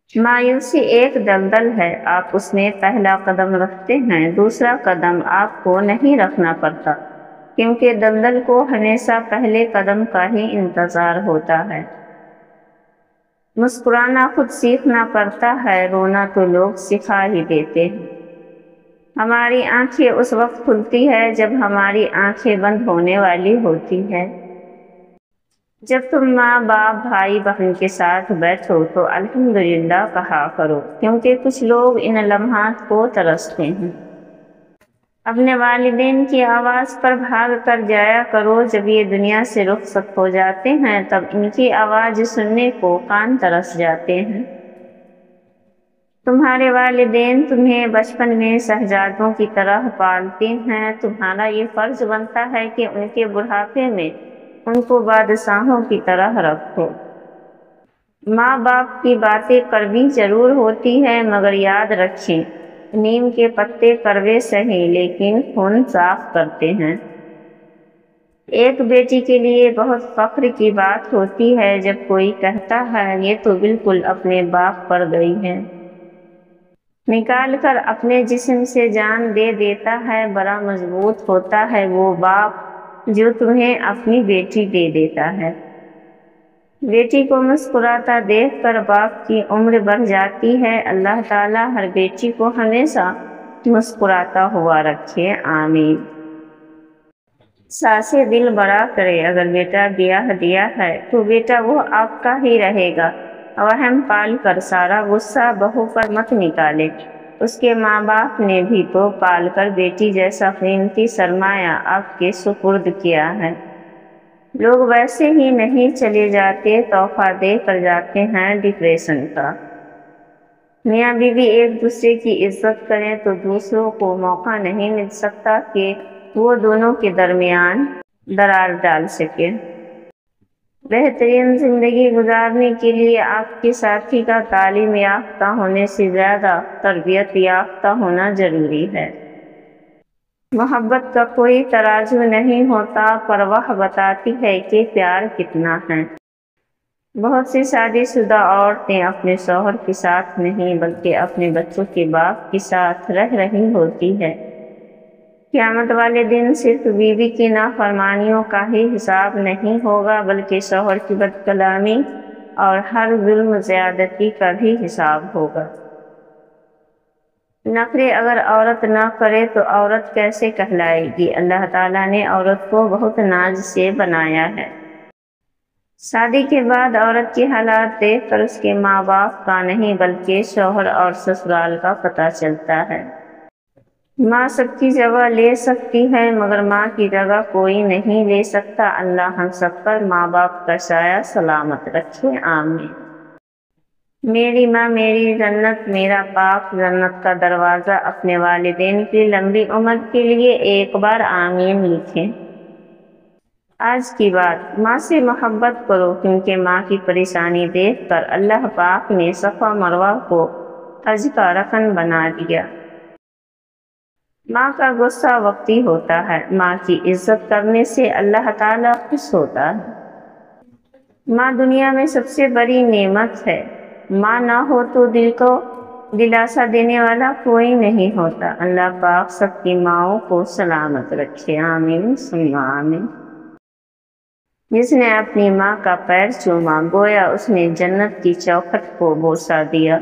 مایوسی ایک دلدل ہے، آپ اس میں پہلا قدم رکھتے ہیں، دوسرا قدم آپ کو نہیں رکھنا پڑتا، کیونکہ دلدل کو ہمیشہ پہلے قدم کا ہی انتظار ہوتا ہے۔ مسکرانا خود سیکھنا پڑتا ہے، رونا تو لوگ سکھا ہی دیتے ہیں۔ ہماری آنکھیں اس وقت کھلتی ہے جب ہماری آنکھیں بند ہونے والی ہوتی ہے۔ جب تم ماں باپ بھائی بہن کے ساتھ بیٹھو تو الحمدللہ کہا کرو، کیونکہ کچھ لوگ ان لمحات کو ترستے ہیں۔ اپنے والدین کی آواز پر بھاگ کر جایا کرو، جب یہ دنیا سے رخصت ہو جاتے ہیں تب ان کی آواز سننے کو کان ترس جاتے ہیں۔ تمہارے والدین تمہیں بچپن میں شہزادوں کی طرح پالتے ہیں، تمہارا یہ فرض بنتا ہے کہ ان کے بڑھاپے میں ان کو بادشاہوں کی طرح رکھو۔ ماں باپ کی باتیں کڑوی ضرور ہوتی ہیں، مگر یاد رکھیں، نیم کے پتے کڑوے سہی لیکن خون صاف کرتے ہیں۔ ایک بیٹی کے لیے بہت فخر کی بات ہوتی ہے جب کوئی کہتا ہے یہ تو بالکل اپنے باپ پر گئی ہے۔ نکال کر اپنے جسم سے جان دے دیتا ہے، بڑا مضبوط ہوتا ہے وہ باپ جو تمہیں اپنی بیٹی دے دیتا ہے۔ بیٹی کو مسکراتا دیکھ کر باپ کی عمر بڑھ جاتی ہے۔ اللہ تعالیٰ ہر بیٹی کو ہمیشہ مسکراتا ہوا رکھے، آمین۔ ساسے دل بڑا کرے، اگر بیٹا بیاہ دیا ہے تو بیٹا وہ آپ کا ہی رہے گا۔ وہم پال کر سارا غصہ بہو پر مت نکالے، اس کے ماں باپ نے بھی تو پال کر بیٹی جیسا قیمتی سرمایہ آپ کے سپرد کیا ہے۔ لوگ ویسے ہی نہیں چلے جاتے، تحفہ دے کر جاتے ہیں ڈپریشن کا۔ میاں بیوی ایک دوسرے کی عزت کریں تو دوسروں کو موقع نہیں مل سکتا کہ وہ دونوں کے درمیان درار ڈال سکے۔ بہترین زندگی گزارنے کے لیے آپ کے ساتھی کا تعلیم یافتہ ہونے سے زیادہ تربیت یافتہ ہونا ضروری ہے۔ محبت کا کوئی ترازو نہیں ہوتا، پر وہ بتاتی ہے کہ پیار کتنا ہے۔ بہت سی شادی شدہ عورتیں اپنے شوہر کے ساتھ نہیں بلکہ اپنے بچوں کے باپ کے ساتھ رہ رہی ہوتی ہے۔ قیامت والے دن صرف بیوی کی نافرمانیوں کا ہی حساب نہیں ہوگا بلکہ شوہر کی بد کلامی اور ہر ظلم زیادتی کا بھی حساب ہوگا۔ نخرے اگر عورت نہ کرے تو عورت کیسے کہلائے گی؟ اللہ تعالیٰ نے عورت کو بہت ناز سے بنایا ہے۔ شادی کے بعد عورت کے حالات دیکھ کر اس کے ماں باپ کا نہیں بلکہ شوہر اور سسرال کا پتہ چلتا ہے۔ ماں سب کی جگہ لے سکتی ہے مگر ماں کی جگہ کوئی نہیں لے سکتا۔ اللہ ہم سب پر ماں باپ کا سایہ سلامت رکھے، آمین۔ میری ماں میری جنت، میرا پاک جنت کا دروازہ۔ اپنے والدین کی لمبی عمر کے لیے ایک بار آمین لکھیں۔ آج کی بات، ماں سے محبت کرو، کیونکہ ماں کی پریشانی دیکھ کر اللہ پاک نے صفا مروہ کو حج کا رکن بنا دیا۔ ماں کا غصہ وقتی ہوتا ہے، ماں کی عزت کرنے سے اللہ تعالیٰ خوش ہوتا ہے۔ ماں دنیا میں سب سے بڑی نعمت ہے۔ ماں نہ ہو تو دل کو دلاسا دینے والا کوئی نہیں ہوتا۔ اللہ پاک سب کی ماؤں کو سلامت رکھے، آمین ثم آمین۔ جس نے اپنی ماں کا پیر چوما گویا اس نے جنت کی چوکھٹ کو بوسہ دیا۔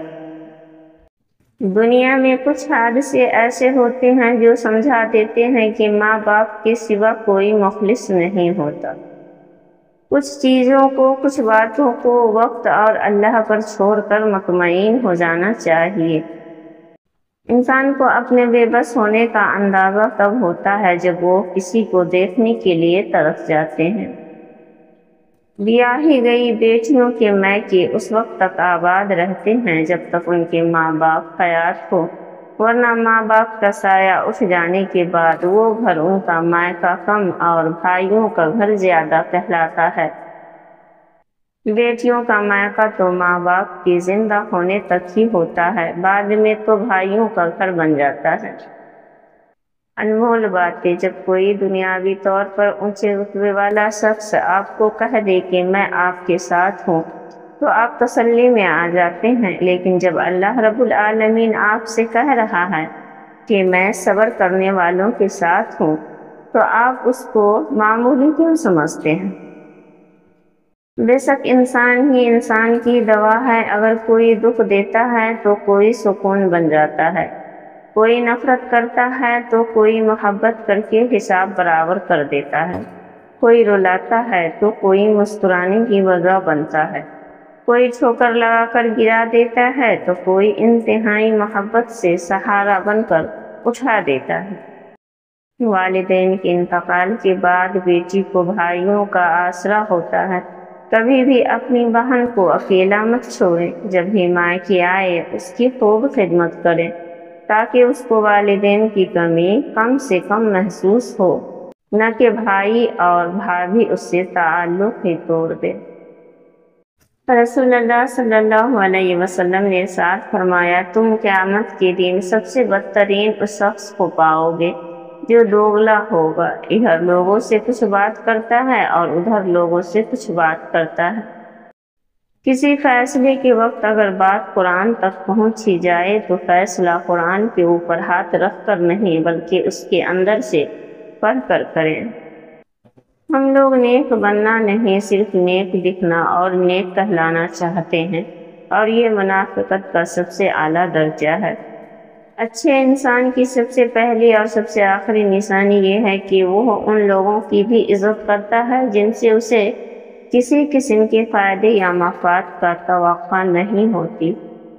دنیا میں کچھ حادثے ایسے ہوتے ہیں جو سمجھا دیتے ہیں کہ ماں باپ کے سوا کوئی مخلص نہیں ہوتا۔ کچھ چیزوں کو، کچھ باتوں کو وقت اور اللہ پر چھوڑ کر مطمئن ہو جانا چاہیے۔ انسان کو اپنے بے بس ہونے کا اندازہ تب ہوتا ہے جب وہ کسی کو دیکھنے کے لیے ترس جاتے ہیں۔ بیاہی گئی بیٹیوں کے میکے اس وقت تک آباد رہتے ہیں جب تک ان کے ماں باپ حیات ہوں، ورنہ ماں باپ کا سایہ اٹھ جانے کے بعد وہ گھر ان کا مائکہ کم اور بھائیوں کا گھر زیادہ کہلاتا ہے۔ بیٹیوں کا مائکہ تو ماں باپ کے زندہ ہونے تک ہی ہوتا ہے، بعد میں تو بھائیوں کا گھر بن جاتا ہے۔ انمول باتیں، جب کوئی دنیاوی طور پر اونچے رتبے والا شخص آپ کو کہہ دے کہ میں آپ کے ساتھ ہوں تو آپ تسلی میں آ جاتے ہیں، لیکن جب اللہ رب العالمین آپ سے کہہ رہا ہے کہ میں صبر کرنے والوں کے ساتھ ہوں، تو آپ اس کو معمولی کیوں سمجھتے ہیں؟ بے شک انسان ہی انسان کی دوا ہے، اگر کوئی دکھ دیتا ہے تو کوئی سکون بن جاتا ہے، کوئی نفرت کرتا ہے تو کوئی محبت کر کے حساب برابر کر دیتا ہے، کوئی رلاتا ہے تو کوئی مسکرانے کی وجہ بنتا ہے، کوئی ٹھوکر لگا کر گرا دیتا ہے تو کوئی انتہائی محبت سے سہارا بن کر اٹھا دیتا ہے۔ والدین کے انتقال کے بعد بیٹی کو بھائیوں کا آسرا ہوتا ہے، کبھی بھی اپنی بہن کو اکیلا مت چھوڑیں، جب بھی مائکے آئے اس کی خوب خدمت کریں تاکہ اس کو والدین کی کمی کم سے کم محسوس ہو، نہ کہ بھائی اور بھابھی اس سے تعلق ہی توڑ دے۔ رسول اللہ صلی اللہ علیہ وسلم نے ارشاد فرمایا، تم قیامت کے دن سب سے بدترین اس شخص کو پاؤ گے جو دوگلا ہوگا، ادھر لوگوں سے کچھ بات کرتا ہے اور ادھر لوگوں سے کچھ بات کرتا ہے۔ کسی فیصلے کے وقت اگر بات قرآن تک پہنچ ہی جائے تو فیصلہ قرآن کے اوپر ہاتھ رکھ کر نہیں بلکہ اس کے اندر سے پڑھ کر کریں۔ ہم لوگ نیک بننا نہیں، صرف نیک دکھنا اور نیک کہلانا چاہتے ہیں، اور یہ منافقت کا سب سے اعلیٰ درجہ ہے۔ اچھے انسان کی سب سے پہلی اور سب سے آخری نشانی یہ ہے کہ وہ ان لوگوں کی بھی عزت کرتا ہے جن سے اسے کسی قسم کے فائدے یا مفاد کا توقع نہیں ہوتی۔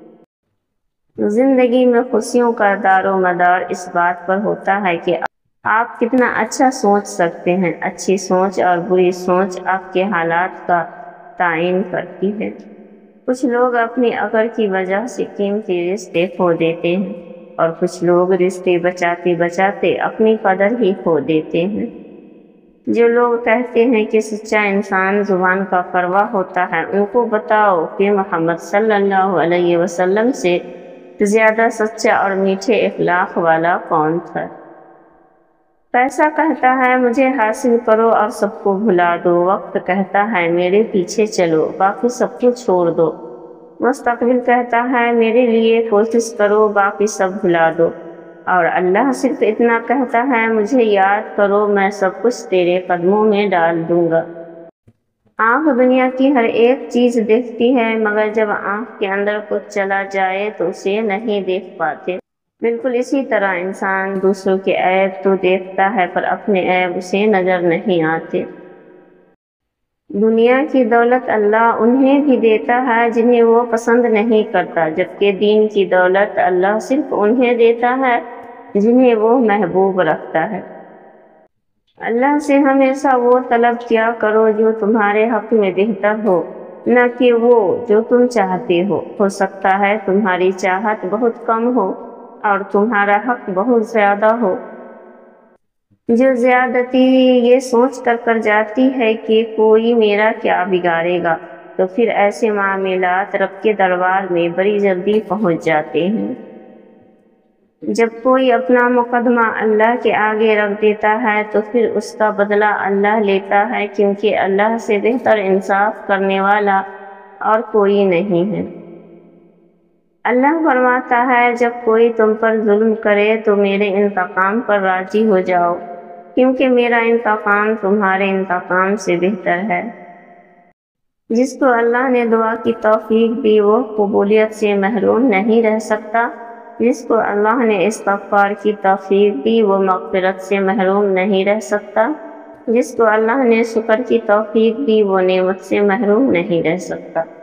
زندگی میں خوشیوں کا دار و مدار اس بات پر ہوتا ہے کہ آپ کتنا اچھا سوچ سکتے ہیں۔ اچھی سوچ اور بری سوچ آپ کے حالات کا تعین کرتی ہے۔ کچھ لوگ اپنی عقل کی وجہ سے قیمتی رشتے کھو دیتے ہیں اور کچھ لوگ رشتے بچاتے بچاتے اپنی قدر ہی کھو دیتے ہیں۔ جو لوگ کہتے ہیں کہ سچا انسان زبان کا کڑوا ہوتا ہے، ان کو بتاؤ کہ محمد صلی اللہ علیہ وسلم سے زیادہ سچا اور میٹھے اخلاق والا کون تھا؟ پیسہ کہتا ہے مجھے حاصل کرو اور سب کو بھلا دو، وقت کہتا ہے میرے پیچھے چلو باقی سب کو چھوڑ دو، مستقبل کہتا ہے میرے لیے کوشش کرو باقی سب بھلا دو، اور اللہ صرف اتنا کہتا ہے مجھے یاد کرو میں سب کچھ تیرے قدموں میں ڈال دوں گا۔ آنکھ دنیا کی ہر ایک چیز دیکھتی ہے، مگر جب آنکھ کے اندر کچھ چلا جائے تو اسے نہیں دیکھ پاتے۔ بالکل اسی طرح انسان دوسروں کے عیب تو دیکھتا ہے پر اپنے عیب اسے نظر نہیں آتے۔ دنیا کی دولت اللہ انہیں بھی دیتا ہے جنہیں وہ پسند نہیں کرتا، جبکہ دین کی دولت اللہ صرف انہیں دیتا ہے جنہیں وہ محبوب رکھتا ہے۔ اللہ سے ہمیشہ وہ طلب کیا کرو جو تمہارے حق میں بہتر ہو، نہ کہ وہ جو تم چاہتے ہو سکتا ہے تمہاری چاہت بہت کم ہو اور تمہارا حق بہت زیادہ ہو۔ جو زیادتی یہ سوچ کر جاتی ہے کہ کوئی میرا کیا بگاڑے گا، تو پھر ایسے معاملات رب کے دربار میں بڑی جلدی پہنچ جاتے ہیں۔ جب کوئی اپنا مقدمہ اللہ کے آگے رکھ دیتا ہے تو پھر اس کا بدلہ اللہ لیتا ہے، کیونکہ اللہ سے بہتر انصاف کرنے والا اور کوئی نہیں ہے۔ اللہ فرماتا ہے جب کوئی تم پر ظلم کرے تو میرے انتقام پر راضی ہو جاؤ، کیونکہ میرا انتقام تمہارے انتقام سے بہتر ہے۔ جس کو اللہ نے دعا کی توفیق دی وہ قبولیت سے محروم نہیں رہ سکتا، جس کو اللہ نے استغفار کی توفیق دی وہ مغفرت سے محروم نہیں رہ سکتا، جس کو اللہ نے شکر کی توفیق دی وہ نعمت سے محروم نہیں رہ سکتا۔